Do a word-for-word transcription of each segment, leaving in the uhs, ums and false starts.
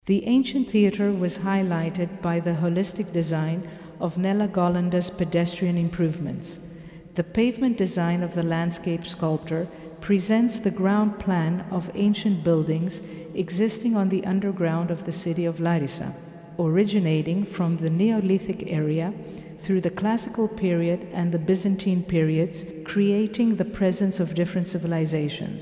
The ancient theatre was highlighted by the holistic design of Nella Gollander's pedestrian improvements. The pavement design of the landscape sculptor presents the ground plan of ancient buildings existing on the underground of the city of Larissa, originating from the Neolithic area through the classical period and the Byzantine periods, creating the presence of different civilizations.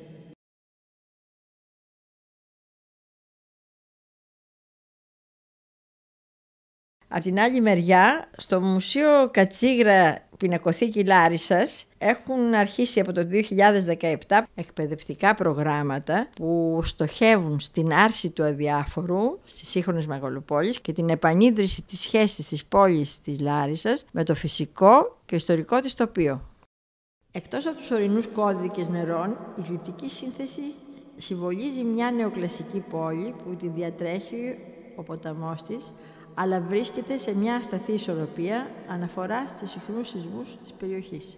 Από την άλλη μεριά, στο Μουσείο Κατσίγρα Πινακοθήκη Λάρισσας έχουν αρχίσει από το δύο χιλιάδες δεκαεπτά εκπαιδευτικά προγράμματα που στοχεύουν στην άρση του αδιάφορου στις σύγχρονες μεγαλοπόλεις και την επανίδρυση της σχέσης της πόλης της Λάρισσας με το φυσικό και ιστορικό της τοπίο. Εκτός από τους ορεινούς κώδικες νερών, η γλυπτική σύνθεση συμβολίζει μια νεοκλασική πόλη που τη διατρέχει ο ποταμός της, αλλά βρίσκεται σε μια ασταθή ισορροπία αναφορά στις συχνούς σεισμούς της περιοχής.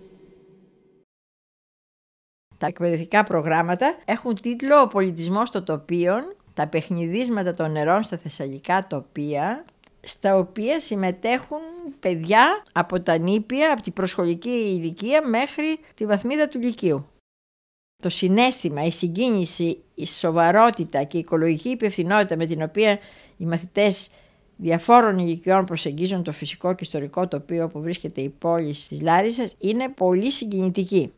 Τα εκπαιδευτικά προγράμματα έχουν τίτλο «Ο πολιτισμός των τοπίων, τα παιχνιδίσματα των νερών στα θεσσαλικά τοπία», στα οποία συμμετέχουν παιδιά από τα νήπια, από την προσχολική ηλικία μέχρι τη βαθμίδα του λυκείου. Το συναίσθημα, η συγκίνηση, η σοβαρότητα και η οικολογική υπευθυνότητα με την οποία οι μαθητές διαφόρων ηλικιών προσεγγίζουν το φυσικό και ιστορικό τοπίο που βρίσκεται η πόλη της Λάρισσας είναι πολύ συγκινητική.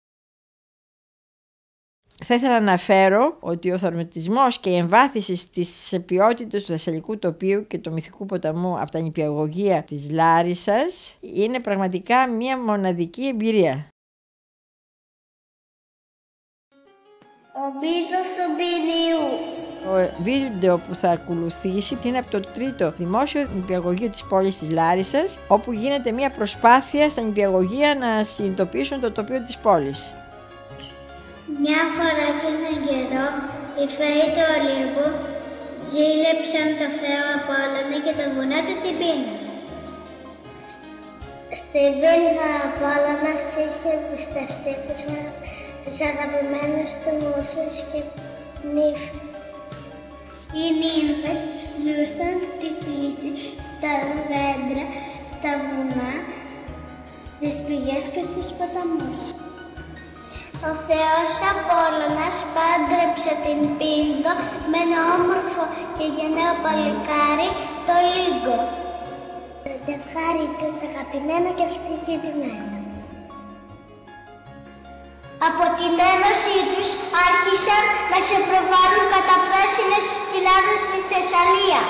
Θα ήθελα να αναφέρω ότι ο θαυματισμός και η εμβάθυνση της ποιότητας του θεσσαλικού τοπίου και του μυθικού ποταμού από τα νηπιαγωγεία της Λάρισσας είναι πραγματικά μια μοναδική εμπειρία. Ο μύθος του Πινιού. Το βίντεο που θα ακολουθήσει είναι από το τρίτο δημόσιο νηπιαγωγείο της πόλης της Λάρισσας, όπου γίνεται μια προσπάθεια στα νηπιαγωγεία να συνειδητοποιήσουν το τοπίο της πόλης. Μια φορά και έναν καιρό, οι φαίοι του Ολύμπου ζήλεψαν το Θεό Απόλλωνα και τα βουνά του την πείναν. Στην πείνα ο Απόλλωνας είχε εμπιστευτεί τους αγαπημένους του μουσες και νύφες. Οι νύμφες ζούσαν στη φύση, στα δέντρα, στα βουνά, στις πηγές και στους ποταμούς. Ο Θεός Απόλλωνας πάντρεψε την Πίνδο με ένα όμορφο και γενναίο παλικάρι, το Λίγκο. Το ζευγάρι ζούσε αγαπημένο και ευτυχισμένο. Από την ένωσή τους άρχισαν να ξεπροβάλλουν κατά πράσινες κοιλάδες στη Θεσσαλία.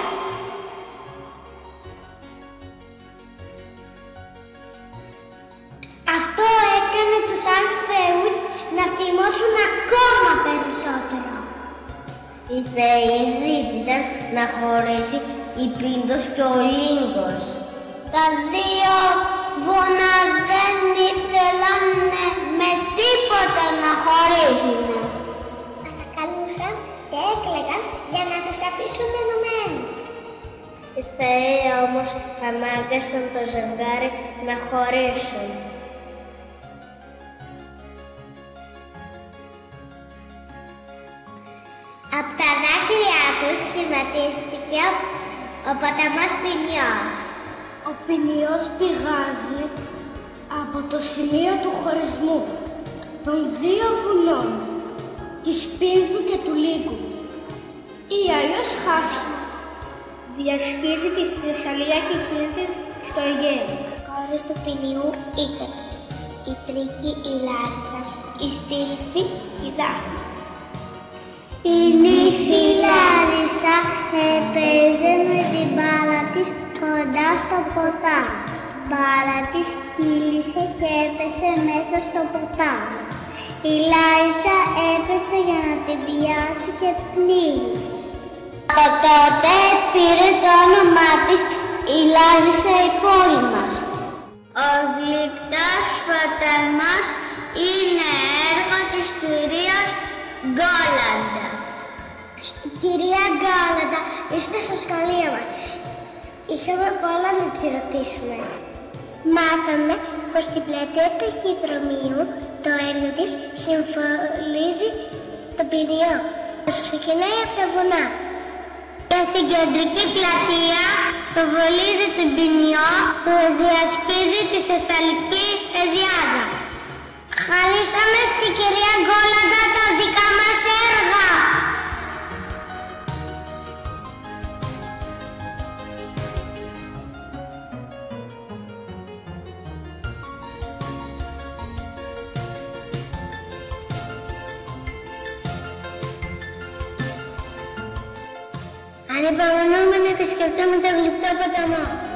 Αυτό έκανε τους άλλους θεούς να θυμώσουν ακόμα περισσότερο. Οι θεοί ζήτησαν να χωρίσει η Πίνδος και ο Λίγκος. Τα δύο βουνά δεν ήθελαν με τίποτα να χωρίσουν. Ανακαλούσαν και έκλαιγαν για να τους αφήσουν ενωμένους. Οι θεοί όμως ανάγκασαν το ζευγάρι να χωρίσουν. Απ' τα δάκρυά τους σχηματίστηκε ο ποταμός Πινιός. Ο Πινιός πηγάζει από το σημείο του χωρισμού των δύο βουνών, της Πίνδου και του Λίγκου, ή αλλιώς Χάσχη. Διασχίζει τη Θεσσαλία και χύνεται στο Αιγαίο. Οι κόρες του Πινιού ήταν η Τρίκη, η Λάρισα, η Στήλθη και η Δάφνη. Η νύφη Λάρισα έπαιζε με την μπάλα της κοντά στο ποτάμι. Η μπάλα της κύλησε και έπεσε μέσα στο ποτάμι. Η Λάρισα έπεσε για να την πιάσει και πνίγει. Από τότε πήρε το όνομά της η Λάρισα η πόλη μας. Ο γλυπτός ποταμός είναι έργο της κυρίας Γκόλαντα. Η κυρία Γκόλαντα ήρθε στο σχολείο μας. Είχαμε πολλά να τη ρωτήσουμε. Μάθαμε πως στην πλατεία του ταχυδρομείου το έργο της συμφωλίζει τον Πινιό. Πως ξεκινάει από τα βουνά. Και στην κεντρική πλατεία σοβολίζει την ποινιό που διασκίζει τη Θεσσαλική Πεδιάδα. Χαρίσαμε στην κυρία Γκόλαντα τα δικά μας έργα. Ανυπομονούμε να επισκεφτούμε το γλυπτό ποταμό.